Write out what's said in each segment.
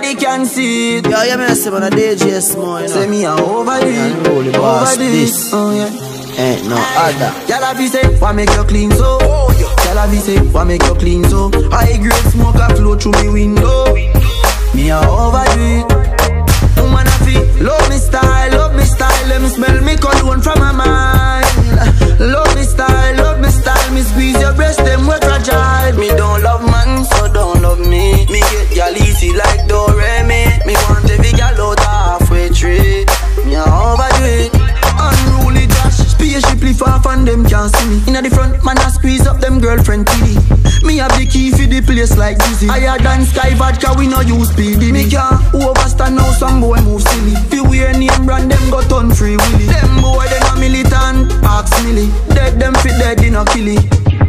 Nobody can see it. Yo, you me say man a DJ Small, you know. Say me a overdo it, Holy boss, overdo this. it. Oh yeah. Ain't no other. Y'all have to say, why make you clean so? Y'all have to say, why make you clean so? High grade smoke a flow through me window. Me a overdo it. Woman a feel, love me style, love me style. Let me smell me cologne from my mind. Love me style, me squeeze your breast, them we fragile. Me don't love man, so don't love me. Me get y'all easy like Doremi. Me want every gal out halfway tree. Me a overdo it. Unruly dash, spaceship far from them can't see me. Inna the front, man I squeeze up them girlfriend TD. Me have the key for the place like Dizzy. Higher than Sky Vodka, we no use PD. Me can't overstand now, some boy move silly. Fi wear name brand, them got on free willy. Them boy, they no militant, ask milly. Dead them fit dead, they no kill it.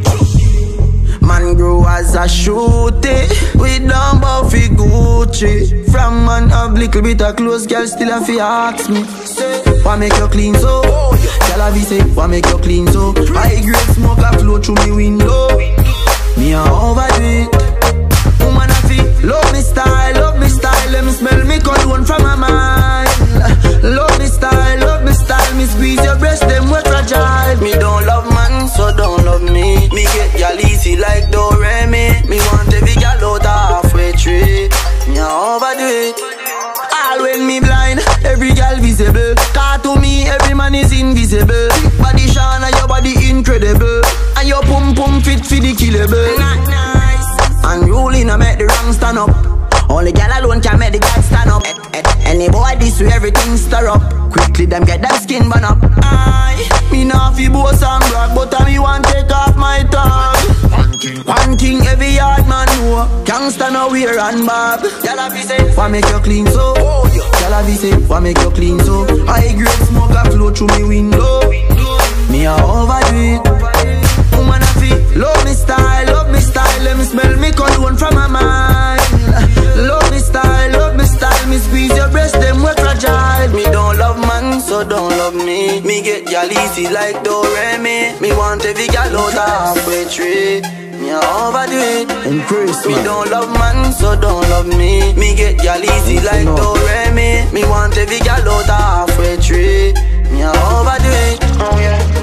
Man grow as a shooty. We down bout fi Gucci. From man have little bit of clothes, girl still a fi ask me. Say, why make you clean so? Girl a be say, why make you clean so? High grade smoke a flow through me window. Me a overdo it. Woman a feel, love me style. Let me smell me cologne from my mind. Love me style, me squeeze your breast, them we fragile. Me don't love man, so don't love me. Me get y'all easy like Doremi. Me want every gal out halfway tree. Me a overdo it. All when me blind, every gal visible. Car to me, every man is invisible. Body shine, your body incredible. And your pum pum fit for the killable. Nice. And rolling, I make the wrong stand up. Only gal alone can make the guy stand up. Any boy this way, everything stir up. Quickly them get them skin burn up. Aye, me not fi boast and brag, but I me want take off my tag. One thing every yard man know, gangsta no wear and bob. Y'all have to say, why make you clean so? Y'all have to say, why make you clean so? High grade smoke a flow through me window. Me a overdo it. Woman a feel, love me style. Let me smell me cologne from my mind. Love me style, me squeeze your breast, them we fragile. Me don't love man, so don't love me. Me get y'all easy like Doremi. Me want every gal out halfway tree. Me a overdo it. Increase, me don't love man, so don't love me. Me get y'all easy like Doremi. Me want every gal out halfway tree. Me a overdo it. Oh yeah.